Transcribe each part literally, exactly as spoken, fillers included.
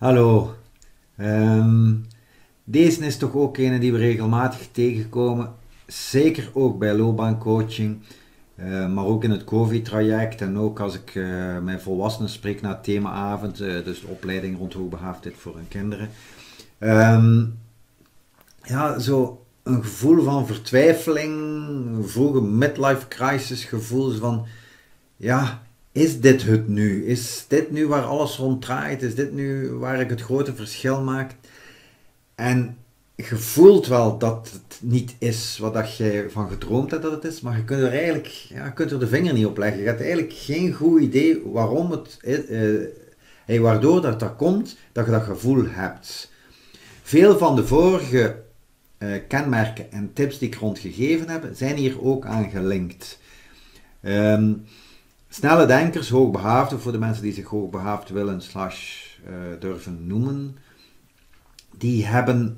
Hallo. Ehm, deze is toch ook een die we regelmatig tegenkomen, zeker ook bij loopbaancoaching, eh, maar ook in het COVID-traject en ook als ik eh, met volwassenen spreek na het themaavond, eh, dus de opleiding rond hoogbegaafdheid voor hun kinderen. Ehm, ja, zo een gevoel van vertwijfeling, een vroege midlife crisis gevoel van, ja, is dit het nu? Is dit nu waar alles rond draait? Is dit nu waar ik het grote verschil maak? En je voelt wel dat het niet is wat dat je van gedroomd hebt dat het is, maar je kunt er eigenlijk ja, je kunt er de vinger niet op leggen. Je hebt eigenlijk geen goed idee waarom het is, eh, hey, waardoor dat, dat komt, dat je dat gevoel hebt. Veel van de vorige eh, kenmerken en tips die ik rondgegeven heb, zijn hier ook aan gelinkt. Um, Snelle denkers, hoogbegaafden, voor de mensen die zich hoogbegaafd willen slash uh, durven noemen, die hebben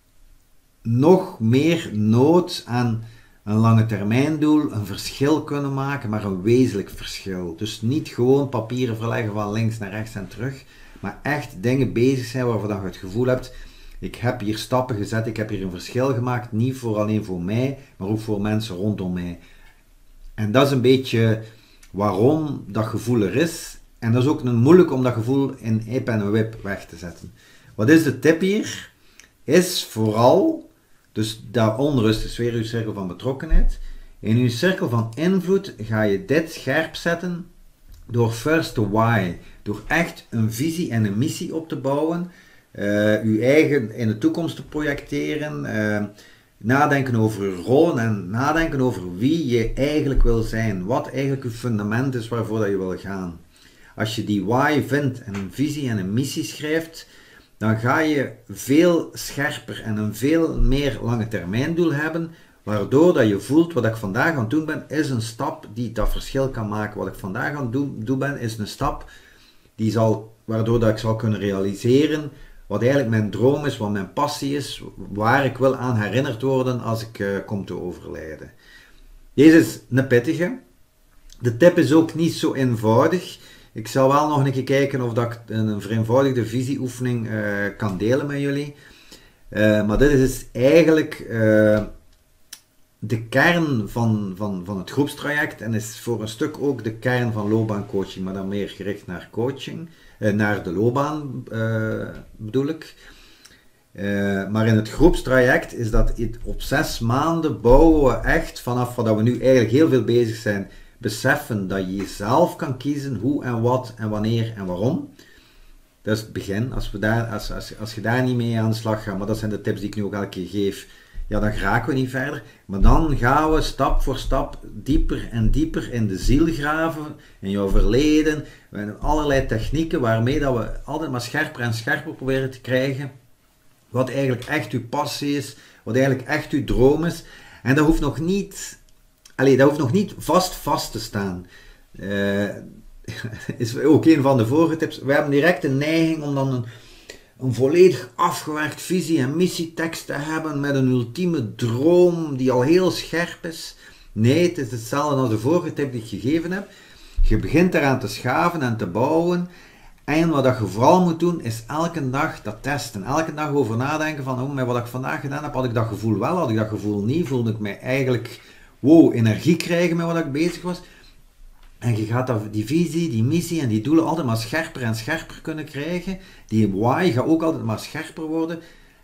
nog meer nood aan een lange termijn doel, een verschil kunnen maken, maar een wezenlijk verschil. Dus niet gewoon papieren verleggen van links naar rechts en terug, maar echt dingen bezig zijn waarvan je het gevoel hebt, ik heb hier stappen gezet, ik heb hier een verschil gemaakt, niet voor alleen voor mij, maar ook voor mensen rondom mij. En dat is een beetje waarom dat gevoel er is. En dat is ook een moeilijk om dat gevoel in ip en een wip weg te zetten. Wat is de tip hier? Is vooral, dus dat onrust is weer uw cirkel van betrokkenheid. In uw cirkel van invloed ga je dit scherp zetten door first the why. Door echt een visie en een missie op te bouwen. Uh, uw eigen in de toekomst te projecteren. Uh, Nadenken over je rollen en nadenken over wie je eigenlijk wil zijn. Wat eigenlijk je fundament is waarvoor dat je wil gaan. Als je die why vindt en een visie en een missie schrijft, dan ga je veel scherper en een veel meer lange termijn doel hebben, waardoor dat je voelt wat ik vandaag aan het doen ben, is een stap die dat verschil kan maken. Wat ik vandaag aan het doen, doen ben, is een stap die zal, waardoor dat ik zal kunnen realiseren wat eigenlijk mijn droom is, wat mijn passie is, waar ik wil aan herinnerd worden als ik uh, kom te overlijden. Deze is een pittige. De tip is ook niet zo eenvoudig. Ik zal wel nog een keer kijken of dat ik een vereenvoudigde visieoefening uh, kan delen met jullie. Uh, maar dit is eigenlijk uh, de kern van, van, van het groepstraject en is voor een stuk ook de kern van loopbaancoaching, maar dan meer gericht naar coaching. Naar de loopbaan uh, bedoel ik. Uh, maar in het groepstraject is dat op zes maanden bouwen we echt vanaf wat we nu eigenlijk heel veel bezig zijn, beseffen dat je jezelf kan kiezen hoe en wat en wanneer en waarom. Dat is het begin. Als, we daar, als, als, als je daar niet mee aan de slag gaat, maar dat zijn de tips die ik nu ook elke keer geef, ja, dan geraken we niet verder. Maar dan gaan we stap voor stap dieper en dieper in de ziel graven, in jouw verleden. We hebben allerlei technieken waarmee dat we altijd maar scherper en scherper proberen te krijgen. Wat eigenlijk echt uw passie is, wat eigenlijk echt uw droom is. En dat hoeft nog niet, allez, dat hoeft nog niet vast vast te staan. Uh, is ook een van de vorige tips. We hebben direct een neiging om dan een een volledig afgewerkt visie- en missietekst te hebben met een ultieme droom die al heel scherp is. Nee, het is hetzelfde als de vorige tip die ik gegeven heb. Je begint eraan te schaven en te bouwen. En wat je vooral moet doen, is elke dag dat testen. Elke dag over nadenken van, oh, met wat ik vandaag gedaan heb, had ik dat gevoel wel, had ik dat gevoel niet, voelde ik mij eigenlijk, wow, energie krijgen met wat ik bezig was. En je gaat dat, die visie, die missie en die doelen altijd maar scherper en scherper kunnen krijgen. Die why gaat ook altijd maar scherper worden.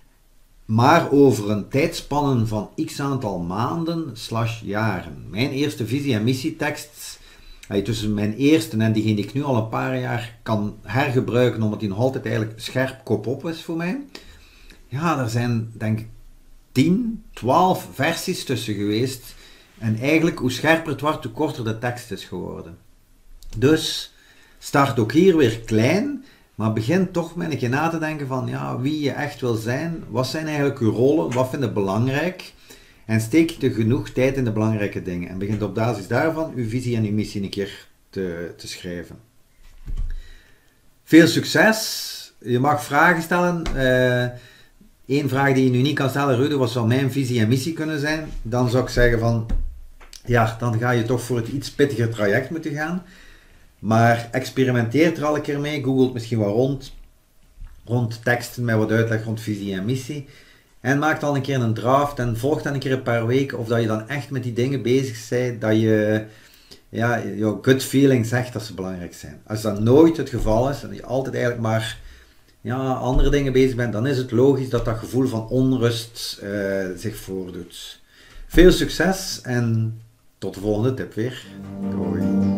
Maar over een tijdspannen van x aantal maanden slash jaren. Mijn eerste visie- en missietekst, tussen mijn eerste en diegene die ik nu al een paar jaar kan hergebruiken, omdat die nog altijd eigenlijk scherp kop op is voor mij. Ja, er zijn denk ik tien, twaalf versies tussen geweest. En eigenlijk, hoe scherper het wordt, hoe korter de tekst is geworden. Dus, start ook hier weer klein, maar begin toch met een keer na te denken van, ja, wie je echt wil zijn, wat zijn eigenlijk je rollen, wat vind je belangrijk, en steek je genoeg tijd in de belangrijke dingen. En begin op basis daarvan uw visie en uw missie een keer te, te schrijven. Veel succes! Je mag vragen stellen. Eén uh, vraag die je nu niet kan stellen, Ruud, wat zou mijn visie en missie kunnen zijn? Dan zou ik zeggen van, ja, dan ga je toch voor het iets pittiger traject moeten gaan. Maar experimenteer er al een keer mee, googelt misschien wel rond. rond teksten met wat uitleg rond visie en missie. En maak dan een keer een draft en volg dan een keer een paar weken of dat je dan echt met die dingen bezig bent, dat je ja, jouw gut feeling zegt dat ze belangrijk zijn. Als dat nooit het geval is en je altijd eigenlijk maar ja, andere dingen bezig bent, dan is het logisch dat dat gevoel van onrust uh, zich voordoet. Veel succes en tot de volgende tip weer. Doei.